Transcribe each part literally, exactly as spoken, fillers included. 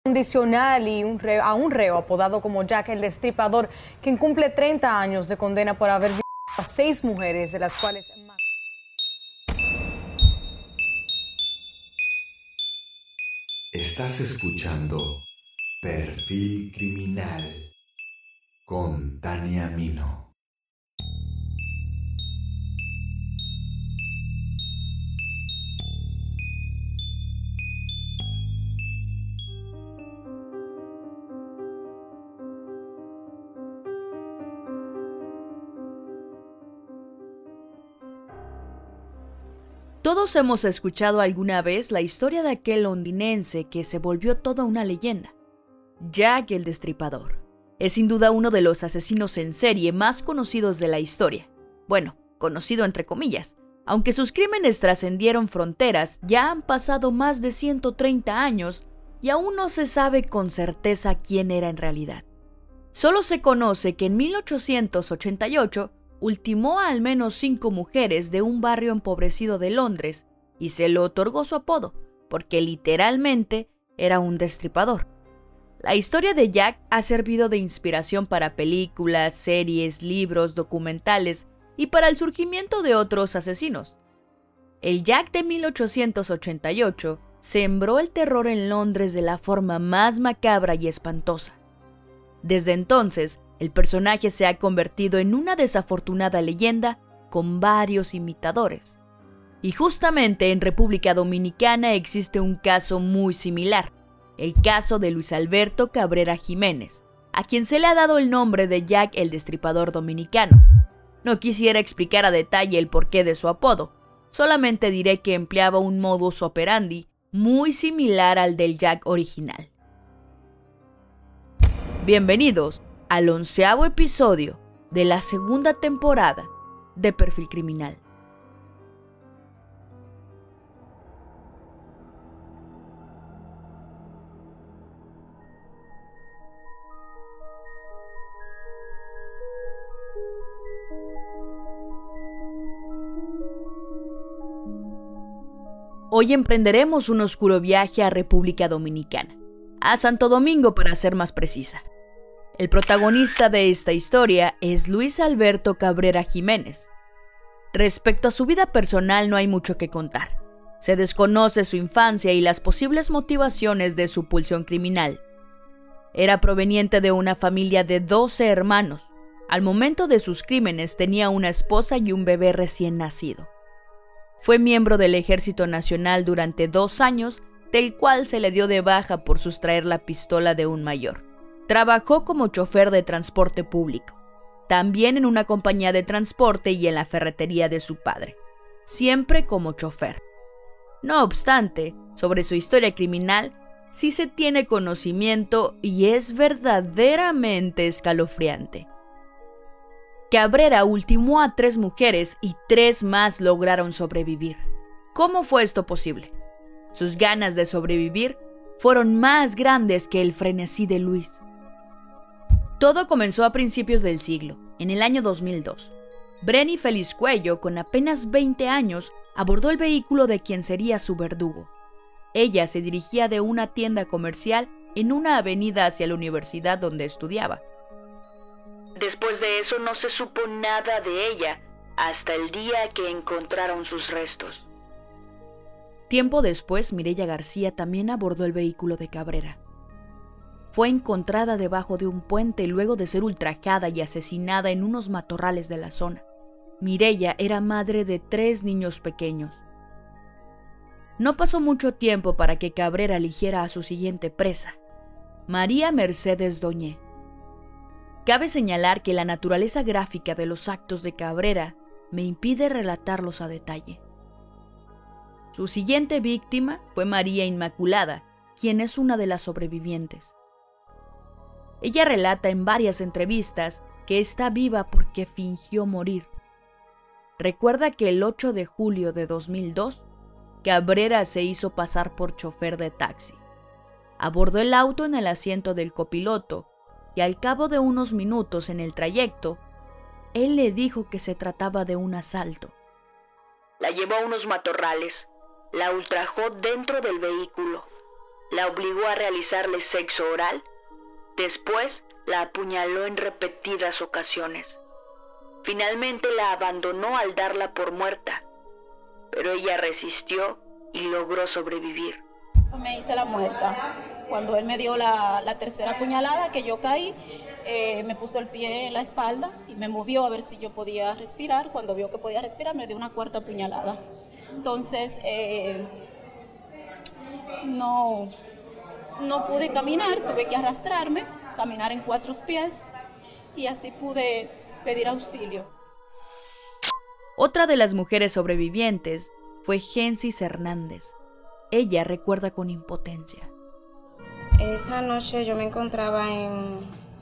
Condicional y un reo, a un reo apodado como Jack el Destripador, quien cumple treinta años de condena por haber violado a seis mujeres, de las cuales más. Estás escuchando Perfil Criminal con Tania Mino. Todos hemos escuchado alguna vez la historia de aquel londinense que se volvió toda una leyenda. Jack el Destripador. Es sin duda uno de los asesinos en serie más conocidos de la historia. Bueno, conocido entre comillas. Aunque sus crímenes trascendieron fronteras, ya han pasado más de ciento treinta años y aún no se sabe con certeza quién era en realidad. Solo se conoce que en mil ochocientos ochenta y ocho ultimó a al menos cinco mujeres de un barrio empobrecido de Londres y se le otorgó su apodo, porque literalmente era un destripador. La historia de Jack ha servido de inspiración para películas, series, libros, documentales y para el surgimiento de otros asesinos. El Jack de mil ochocientos ochenta y ocho sembró el terror en Londres de la forma más macabra y espantosa. Desde entonces, el personaje se ha convertido en una desafortunada leyenda con varios imitadores. Y justamente en República Dominicana existe un caso muy similar, el caso de Luis Alberto Cabrera Jiménez, a quien se le ha dado el nombre de Jack el Destripador Dominicano. No quisiera explicar a detalle el porqué de su apodo, solamente diré que empleaba un modus operandi muy similar al del Jack original. Bienvenidos al onceavo episodio de la segunda temporada de Perfil Criminal. Hoy emprenderemos un oscuro viaje a República Dominicana, a Santo Domingo para ser más precisa. El protagonista de esta historia es Luis Alberto Cabrera Jiménez. Respecto a su vida personal no hay mucho que contar. Se desconoce su infancia y las posibles motivaciones de su pulsión criminal. Era proveniente de una familia de doce hermanos. Al momento de sus crímenes tenía una esposa y un bebé recién nacido. Fue miembro del Ejército Nacional durante dos años, del cual se le dio de baja por sustraer la pistola de un mayor. Trabajó como chofer de transporte público, también en una compañía de transporte y en la ferretería de su padre, siempre como chofer. No obstante, sobre su historia criminal sí se tiene conocimiento y es verdaderamente escalofriante. Cabrera ultimó a tres mujeres y tres más lograron sobrevivir. ¿Cómo fue esto posible? Sus ganas de sobrevivir fueron más grandes que el frenesí de Luis. Todo comenzó a principios del siglo, en el año dos mil dos. Brenny Feliz Cuello, con apenas veinte años, abordó el vehículo de quien sería su verdugo. Ella se dirigía de una tienda comercial en una avenida hacia la universidad donde estudiaba. Después de eso no se supo nada de ella, hasta el día que encontraron sus restos. Tiempo después, Mireya García también abordó el vehículo de Cabrera. Fue encontrada debajo de un puente luego de ser ultrajada y asesinada en unos matorrales de la zona. Mireya era madre de tres niños pequeños. No pasó mucho tiempo para que Cabrera eligiera a su siguiente presa, María Mercedes Doñé. Cabe señalar que la naturaleza gráfica de los actos de Cabrera me impide relatarlos a detalle. Su siguiente víctima fue María Inmaculada, quien es una de las sobrevivientes. Ella relata en varias entrevistas que está viva porque fingió morir. Recuerda que el ocho de julio de dos mil dos, Cabrera se hizo pasar por chofer de taxi. Abordó el auto en el asiento del copiloto y al cabo de unos minutos en el trayecto, él le dijo que se trataba de un asalto. La llevó a unos matorrales, la ultrajó dentro del vehículo, la obligó a realizarle sexo oral. Después la apuñaló en repetidas ocasiones. Finalmente la abandonó al darla por muerta, pero ella resistió y logró sobrevivir. Me hice la muerta. Cuando él me dio la, la tercera puñalada, que yo caí, eh, me puso el pie en la espalda y me movió a ver si yo podía respirar. Cuando vio que podía respirar, me dio una cuarta puñalada. Entonces, eh, no, no pude caminar, tuve que arrastrarme, caminar en cuatro pies y así pude pedir auxilio. Otra de las mujeres sobrevivientes fue Gensis Hernández. Ella recuerda con impotencia. Esa noche yo me encontraba en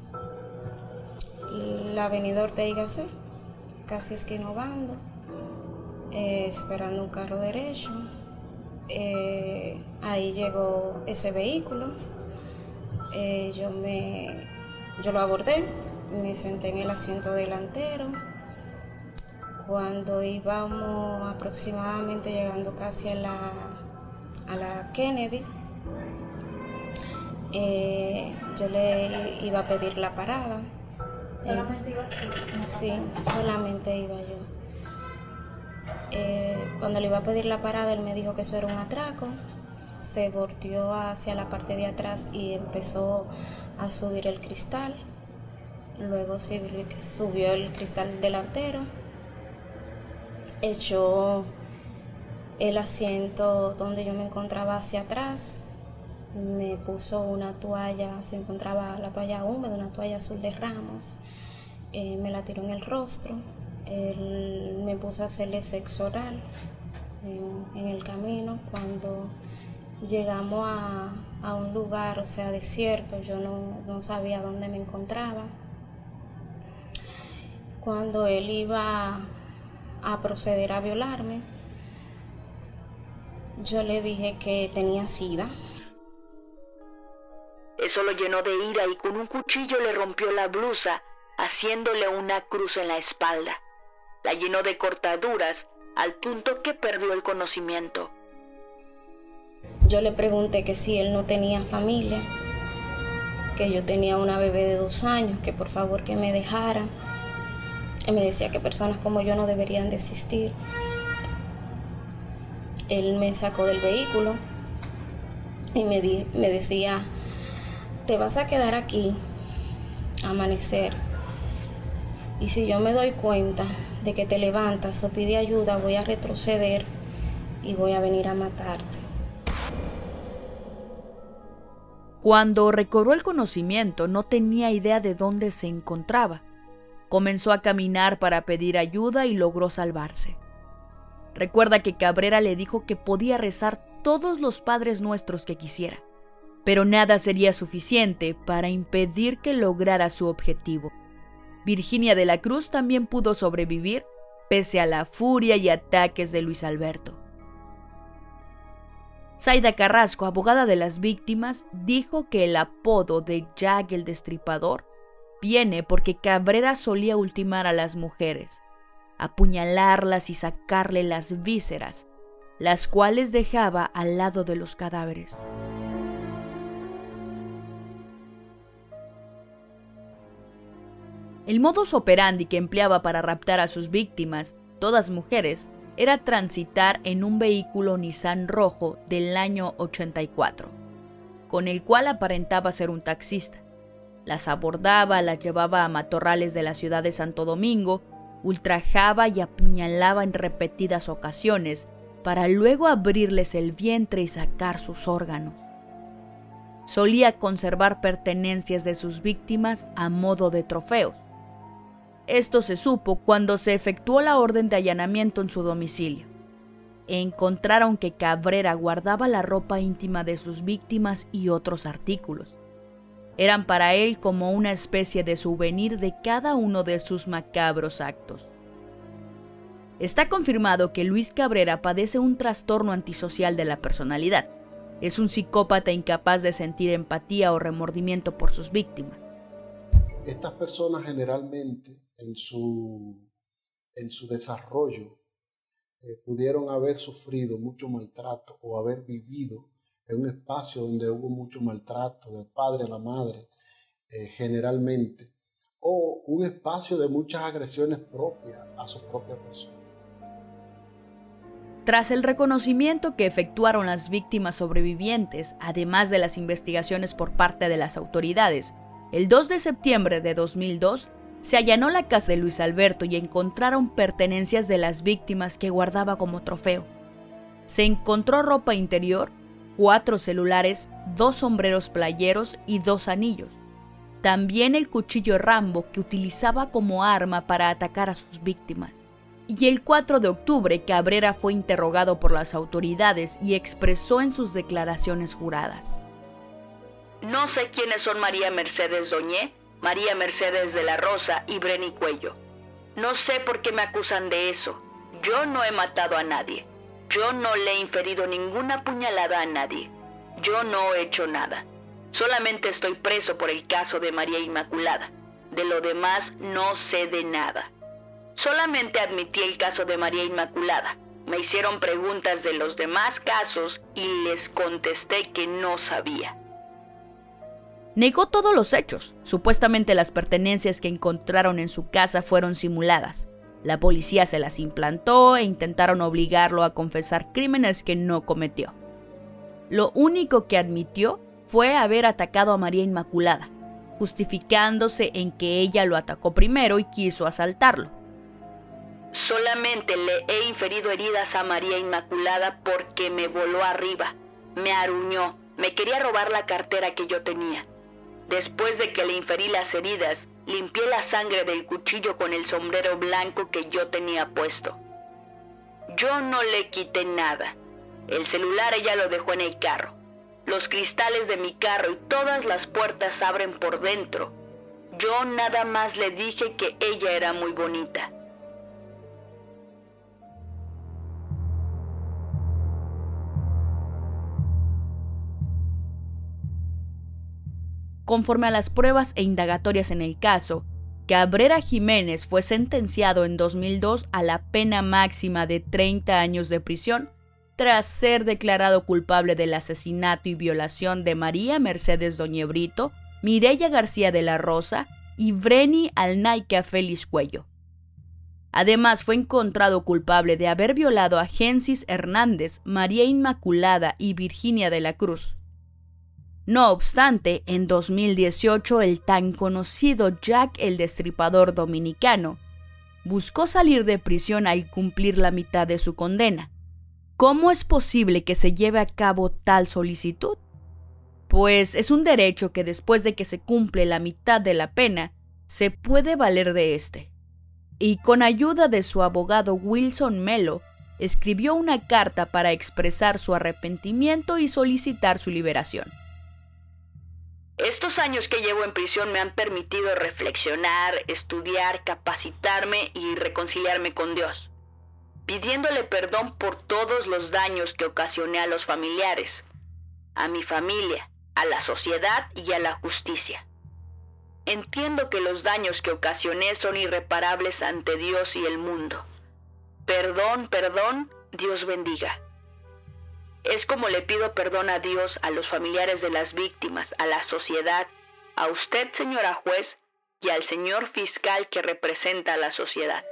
la avenida Ortega y Gasset, casi esquina Obando, eh, esperando un carro derecho. Eh, ahí llegó ese vehículo. Eh, yo, me, yo lo abordé, me senté en el asiento delantero. Cuando íbamos aproximadamente llegando casi a la, a la Kennedy, eh, yo le iba a pedir la parada. ¿Solamente ibas tú? Sí, solamente iba yo. Eh, cuando le iba a pedir la parada, él me dijo que eso era un atraco. Se volteó hacia la parte de atrás y empezó a subir el cristal. Luego subió el cristal delantero. Echó el asiento donde yo me encontraba hacia atrás, me puso una toalla, se encontraba la toalla húmeda, una toalla azul de ramos, eh, me la tiró en el rostro. Él me puso a hacerle sexo oral en, en el camino. Cuando llegamos a, a un lugar, o sea, desierto, yo no, no sabía dónde me encontraba. Cuando él iba a proceder a violarme, yo le dije que tenía sida. Eso lo llenó de ira y con un cuchillo le rompió la blusa, haciéndole una cruz en la espalda. La llenó de cortaduras al punto que perdió el conocimiento. Yo le pregunté que si él no tenía familia, que yo tenía una bebé de dos años, que por favor que me dejara. Él me decía que personas como yo no deberían de existir. Él me sacó del vehículo y me, di, me decía, te vas a quedar aquí a amanecer. Y si yo me doy cuenta de que te levantas o pide ayuda, voy a retroceder y voy a venir a matarte. Cuando recobró el conocimiento, no tenía idea de dónde se encontraba. Comenzó a caminar para pedir ayuda y logró salvarse. Recuerda que Cabrera le dijo que podía rezar todos los Padres Nuestros que quisiera, pero nada sería suficiente para impedir que lograra su objetivo. Virginia de la Cruz también pudo sobrevivir pese a la furia y ataques de Luis Alberto. Zaida Carrasco, abogada de las víctimas, dijo que el apodo de Jack el Destripador viene porque Cabrera solía ultimar a las mujeres, apuñalarlas y sacarle las vísceras, las cuales dejaba al lado de los cadáveres. El modus operandi que empleaba para raptar a sus víctimas, todas mujeres, era transitar en un vehículo Nissan rojo del año ochenta y cuatro, con el cual aparentaba ser un taxista. Las abordaba, las llevaba a matorrales de la ciudad de Santo Domingo, ultrajaba y apuñalaba en repetidas ocasiones para luego abrirles el vientre y sacar sus órganos. Solía conservar pertenencias de sus víctimas a modo de trofeos. Esto se supo cuando se efectuó la orden de allanamiento en su domicilio. Encontraron que Cabrera guardaba la ropa íntima de sus víctimas y otros artículos. Eran para él como una especie de souvenir de cada uno de sus macabros actos. Está confirmado que Luis Cabrera padece un trastorno antisocial de la personalidad. Es un psicópata incapaz de sentir empatía o remordimiento por sus víctimas. Estas personas generalmente en su, en su desarrollo eh, pudieron haber sufrido mucho maltrato o haber vivido es un espacio donde hubo mucho maltrato del padre a la madre, eh, generalmente, o un espacio de muchas agresiones propias a su propia persona. Tras el reconocimiento que efectuaron las víctimas sobrevivientes, además de las investigaciones por parte de las autoridades, el dos de septiembre de dos mil dos se allanó la casa de Luis Alberto y encontraron pertenencias de las víctimas que guardaba como trofeo. Se encontró ropa interior, cuatro celulares, dos sombreros playeros y dos anillos. También el cuchillo Rambo que utilizaba como arma para atacar a sus víctimas. Y el cuatro de octubre, Cabrera fue interrogado por las autoridades y expresó en sus declaraciones juradas: No sé quiénes son María Mercedes Doñé, María Mercedes de la Rosa y Breni Cuello. No sé por qué me acusan de eso. Yo no he matado a nadie. Yo no le he inferido ninguna puñalada a nadie. Yo no he hecho nada. Solamente estoy preso por el caso de María Inmaculada. De lo demás no sé de nada. Solamente admití el caso de María Inmaculada. Me hicieron preguntas de los demás casos y les contesté que no sabía. Negó todos los hechos. Supuestamente las pertenencias que encontraron en su casa fueron simuladas. La policía se las implantó e intentaron obligarlo a confesar crímenes que no cometió. Lo único que admitió fue haber atacado a María Inmaculada, justificándose en que ella lo atacó primero y quiso asaltarlo. Solamente le he inferido heridas a María Inmaculada porque me voló arriba, me aruñó, me quería robar la cartera que yo tenía. Después de que le inferí las heridas, limpié la sangre del cuchillo con el sombrero blanco que yo tenía puesto. Yo no le quité nada. El celular ella lo dejó en el carro. Los cristales de mi carro y todas las puertas abren por dentro. Yo nada más le dije que ella era muy bonita. Conforme a las pruebas e indagatorias en el caso, Cabrera Jiménez fue sentenciado en dos mil dos a la pena máxima de treinta años de prisión tras ser declarado culpable del asesinato y violación de María Mercedes Doñé Brito, Mireya García de la Rosa y Breni Alnaica Félix Cuello. Además, fue encontrado culpable de haber violado a Gensis Hernández, María Inmaculada y Virginia de la Cruz. No obstante, en dos mil dieciocho el tan conocido Jack el Destripador dominicano buscó salir de prisión al cumplir la mitad de su condena. ¿Cómo es posible que se lleve a cabo tal solicitud? Pues es un derecho que después de que se cumple la mitad de la pena, se puede valer de este. Y con ayuda de su abogado Wilson Melo, escribió una carta para expresar su arrepentimiento y solicitar su liberación. Estos años que llevo en prisión me han permitido reflexionar, estudiar, capacitarme y reconciliarme con Dios, pidiéndole perdón por todos los daños que ocasioné a los familiares, a mi familia, a la sociedad y a la justicia. Entiendo que los daños que ocasioné son irreparables ante Dios y el mundo. Perdón, perdón, Dios bendiga. Es como le pido perdón a Dios, a los familiares de las víctimas, a la sociedad, a usted, señora juez, y al señor fiscal que representa a la sociedad.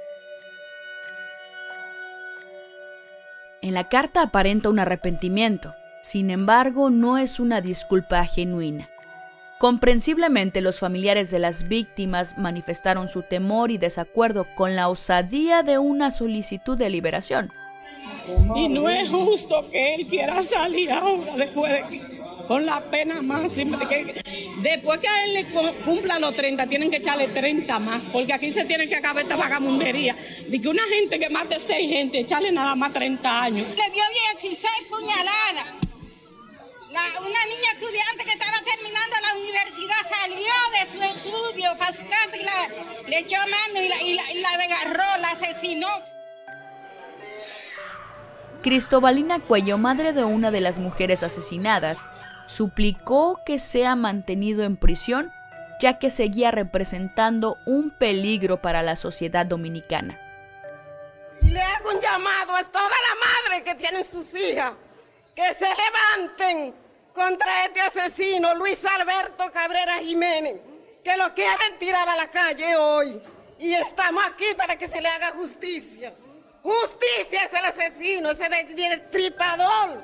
En la carta aparenta un arrepentimiento, sin embargo, no es una disculpa genuina. Comprensiblemente, los familiares de las víctimas manifestaron su temor y desacuerdo con la osadía de una solicitud de liberación. Y no es justo que él quiera salir ahora después de, con la pena máxima. De que, después que a él le cumpla los treinta, tienen que echarle treinta más, porque aquí se tiene que acabar esta vagamundería. De que una gente que mate seis gente, echarle nada más treinta años. Le dio dieciséis puñaladas. La, una niña estudiante que estaba terminando la universidad salió de su estudio para su casa y la, le echó mano y la, y la, y la agarró, la asesinó. Cristobalina Cuello, madre de una de las mujeres asesinadas, suplicó que sea mantenido en prisión, ya que seguía representando un peligro para la sociedad dominicana. Y le hago un llamado a toda la madre que tienen sus hijas, que se levanten, contra este asesino, Luis Alberto Cabrera Jiménez, que lo quieren tirar a la calle hoy. Y estamos aquí para que se le haga justicia. Justicia es el asesino, ese destripador.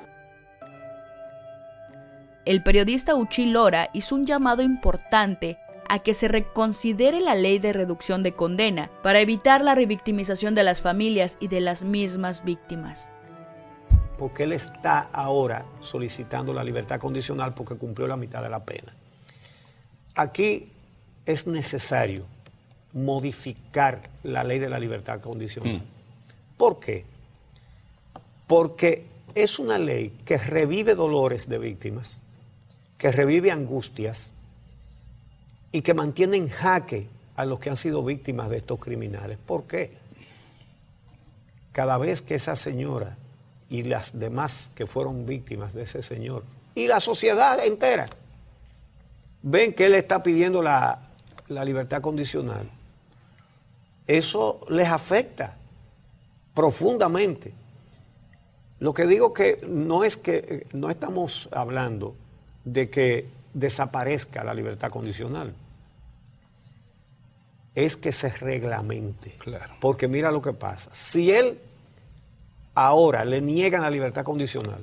El periodista Uchil Lora hizo un llamado importante a que se reconsidere la ley de reducción de condena para evitar la revictimización de las familias y de las mismas víctimas. Porque él está ahora solicitando la libertad condicional porque cumplió la mitad de la pena. Aquí es necesario modificar la ley de la libertad condicional. Mm. ¿Por qué? Porque es una ley que revive dolores de víctimas, que revive angustias y que mantiene en jaque a los que han sido víctimas de estos criminales. ¿Por qué? Cada vez que esa señora y las demás que fueron víctimas de ese señor y la sociedad entera ven que él está pidiendo la, la libertad condicional, eso les afecta profundamente. Lo que digo que no es que no estamos hablando de que desaparezca la libertad condicional, es que se reglamente. Claro. Porque mira lo que pasa. Si él ahora le niegan la libertad condicional,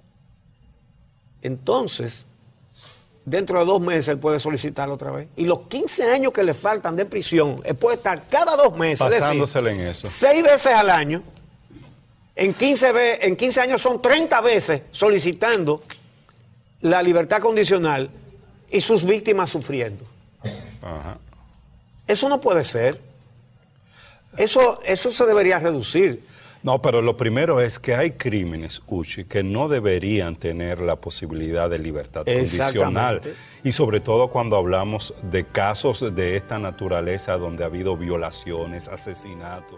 entonces dentro de dos meses él puede solicitarlo otra vez. Y los quince años que le faltan de prisión, él puede estar cada dos meses. Pasándosele decir, en eso. Seis veces al año. En quince, en quince años son treinta veces solicitando la libertad condicional y sus víctimas sufriendo. Ajá. Eso no puede ser. Eso, eso se debería reducir. No, pero lo primero es que hay crímenes, Uchi, que no deberían tener la posibilidad de libertad condicional. Y sobre todo cuando hablamos de casos de esta naturaleza donde ha habido violaciones, asesinatos.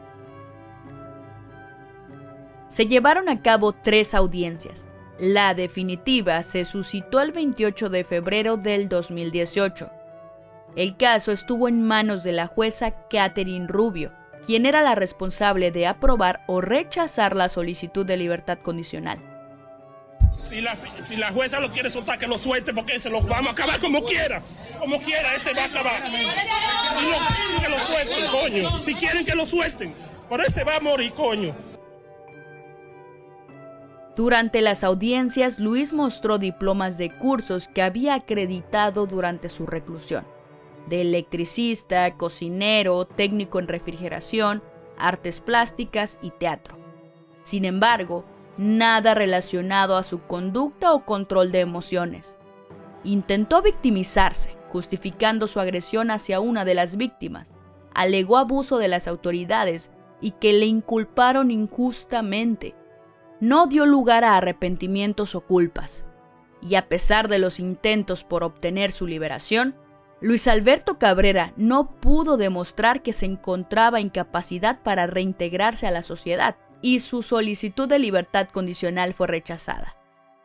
Se llevaron a cabo tres audiencias. La definitiva se suscitó el veintiocho de febrero del dos mil dieciocho. El caso estuvo en manos de la jueza Catherine Rubio, quien era la responsable de aprobar o rechazar la solicitud de libertad condicional. Si la, si la jueza lo quiere soltar, que lo suelte, porque se lo vamos a acabar como quiera. Como quiera, ese va a acabar. Y no, sí, que lo suelten, coño. Si quieren que lo suelten, por ese va a morir, coño. Durante las audiencias, Luis mostró diplomas de cursos que había acreditado durante su reclusión: de electricista, cocinero, técnico en refrigeración, artes plásticas y teatro. Sin embargo, nada relacionado a su conducta o control de emociones. Intentó victimizarse, justificando su agresión hacia una de las víctimas. Alegó abuso de las autoridades y que le inculparon injustamente. No dio lugar a arrepentimientos o culpas. Y a pesar de los intentos por obtener su liberación, Luis Alberto Cabrera no pudo demostrar que se encontraba en capacidad para reintegrarse a la sociedad, y su solicitud de libertad condicional fue rechazada.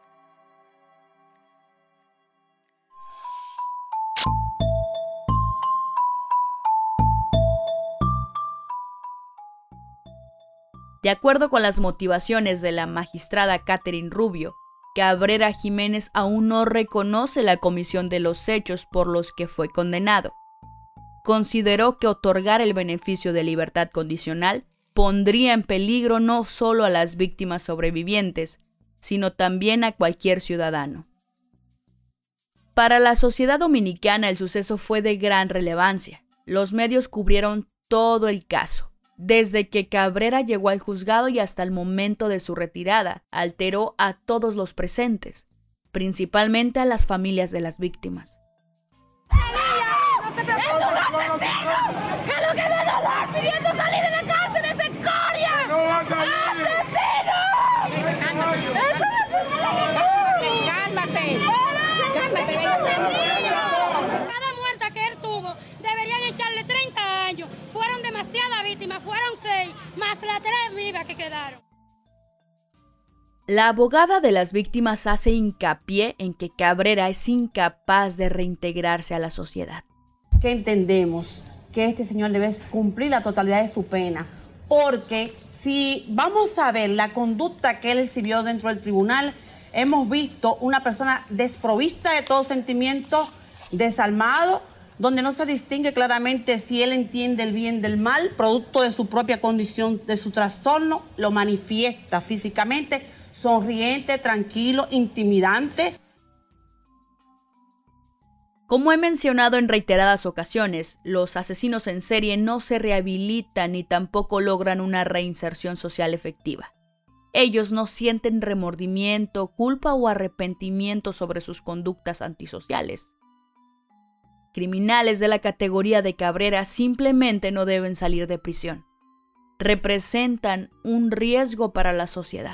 De acuerdo con las motivaciones de la magistrada Catherine Rubio, Cabrera Jiménez aún no reconoce la comisión de los hechos por los que fue condenado. Consideró que otorgar el beneficio de libertad condicional pondría en peligro no solo a las víctimas sobrevivientes, sino también a cualquier ciudadano. Para la sociedad dominicana el suceso fue de gran relevancia. Los medios cubrieron todo el caso. Desde que Cabrera llegó al juzgado y hasta el momento de su retirada, alteró a todos los presentes, principalmente a las familias de las víctimas. ¡Es un asesino! ¡Que lo que de dolor pidiendo salir de la cárcel es escoria! ¡Asesino! ¡Eso es! ¡Cálmate! ¡Cálmate! Cada muerta que él tuvo deberían echarle treinta años. Fueron demasiadas víctimas, fueron seis, más las tres vivas que quedaron. La abogada de las víctimas hace hincapié en que Cabrera es incapaz de reintegrarse a la sociedad. Que entendemos que este señor debe cumplir la totalidad de su pena, porque si vamos a ver la conducta que él exhibió dentro del tribunal, hemos visto una persona desprovista de todo sentimiento, desalmado, donde no se distingue claramente si él entiende el bien del mal, producto de su propia condición, de su trastorno, lo manifiesta físicamente, sonriente, tranquilo, intimidante. Como he mencionado en reiteradas ocasiones, los asesinos en serie no se rehabilitan ni tampoco logran una reinserción social efectiva. Ellos no sienten remordimiento, culpa o arrepentimiento sobre sus conductas antisociales. Criminales de la categoría de Cabrera simplemente no deben salir de prisión. Representan un riesgo para la sociedad.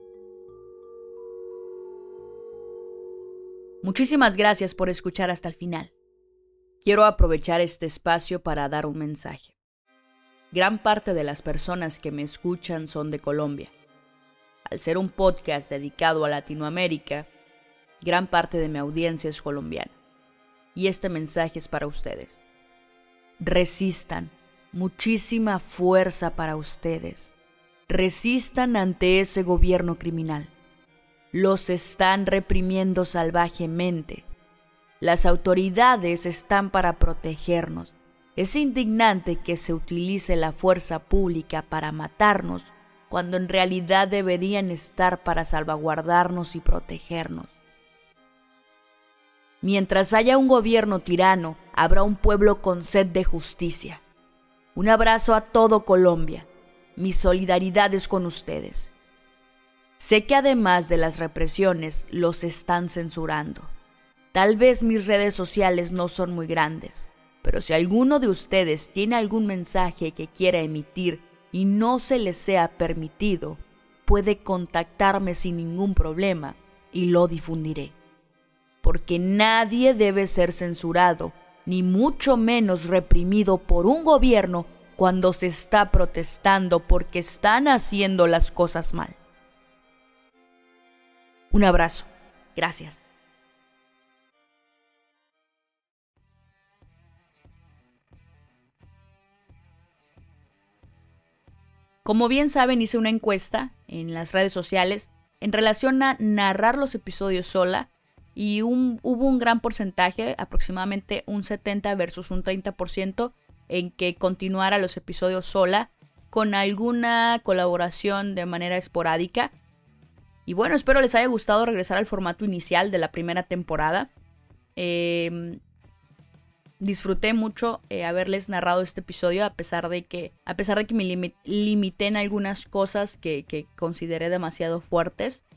Muchísimas gracias por escuchar hasta el final. Quiero aprovechar este espacio para dar un mensaje. Gran parte de las personas que me escuchan son de Colombia. Al ser un podcast dedicado a Latinoamérica, gran parte de mi audiencia es colombiana. Y este mensaje es para ustedes. Resistan. Muchísima fuerza para ustedes. Resistan ante ese gobierno criminal. Los están reprimiendo salvajemente. Las autoridades están para protegernos. Es indignante que se utilice la fuerza pública para matarnos, cuando en realidad deberían estar para salvaguardarnos y protegernos. Mientras haya un gobierno tirano, habrá un pueblo con sed de justicia. Un abrazo a todo Colombia. Mi solidaridad es con ustedes. Sé que además de las represiones, los están censurando. Tal vez mis redes sociales no son muy grandes, pero si alguno de ustedes tiene algún mensaje que quiera emitir y no se les sea permitido, puede contactarme sin ningún problema y lo difundiré. Porque nadie debe ser censurado, ni mucho menos reprimido por un gobierno cuando se está protestando porque están haciendo las cosas mal. Un abrazo. Gracias. Como bien saben, hice una encuesta en las redes sociales en relación a narrar los episodios sola y un, hubo un gran porcentaje, aproximadamente un setenta versus un treinta por ciento, en que continuara los episodios sola con alguna colaboración de manera esporádica. Y bueno, espero les haya gustado regresar al formato inicial de la primera temporada. Eh, disfruté mucho eh, haberles narrado este episodio, a pesar de que, a pesar de que me lim- limité en algunas cosas que, que consideré demasiado fuertes.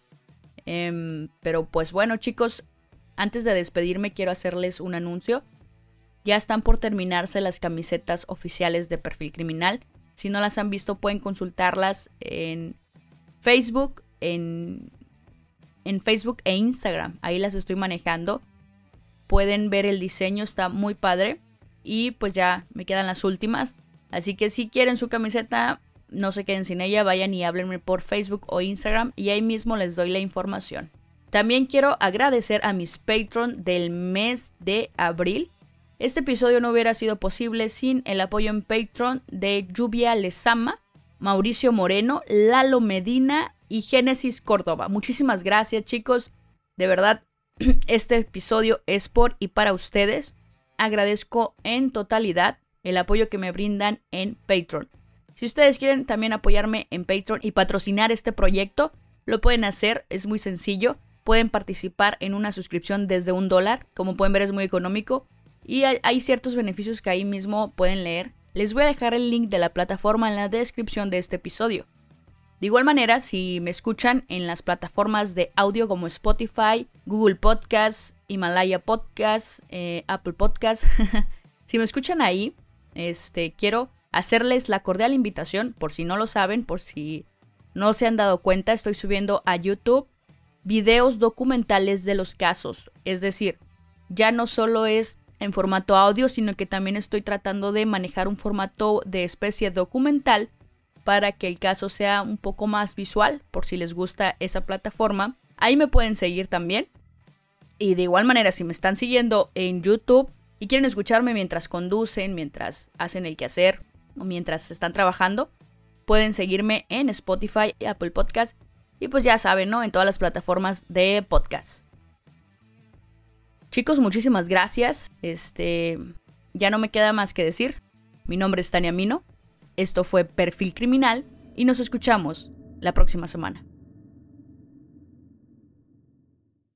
Eh, pero pues bueno, chicos, antes de despedirme quiero hacerles un anuncio. Ya están por terminarse las camisetas oficiales de Perfil Criminal. Si no las han visto, pueden consultarlas en Facebook, en, en Facebook e Instagram. Ahí las estoy manejando. Pueden ver el diseño, está muy padre. Y pues ya me quedan las últimas. Así que si quieren su camiseta, no se queden sin ella. Vayan y háblenme por Facebook o Instagram y ahí mismo les doy la información. También quiero agradecer a mis Patreon del mes de abril. Este episodio no hubiera sido posible sin el apoyo en Patreon de Lluvia Lezama, Mauricio Moreno, Lalo Medina y Génesis Córdoba. Muchísimas gracias, chicos. De verdad, este episodio es por y para ustedes. Agradezco en totalidad el apoyo que me brindan en Patreon. Si ustedes quieren también apoyarme en Patreon y patrocinar este proyecto, lo pueden hacer, es muy sencillo. Pueden participar en una suscripción desde un dólar. Como pueden ver, es muy económico. Y hay, hay ciertos beneficios que ahí mismo pueden leer. Les voy a dejar el link de la plataforma en la descripción de este episodio. De igual manera, si me escuchan en las plataformas de audio como Spotify, Google Podcasts, Himalaya Podcasts, eh, Apple Podcasts, si me escuchan ahí, este, quiero hacerles la cordial invitación, por si no lo saben, por si no se han dado cuenta, estoy subiendo a YouTube videos documentales de los casos. Es decir, ya no solo es en formato audio, sino que también estoy tratando de manejar un formato de especie documental para que el caso sea un poco más visual, por si les gusta esa plataforma. Ahí me pueden seguir también. Y de igual manera, si me están siguiendo en YouTube y quieren escucharme mientras conducen, mientras hacen el quehacer o mientras están trabajando, pueden seguirme en Spotify, Apple Podcast Y pues ya saben, ¿no? En todas las plataformas de podcast. Chicos, muchísimas gracias. Este, ya no me queda más que decir. Mi nombre es Tania Mino. Esto fue Perfil Criminal y nos escuchamos la próxima semana.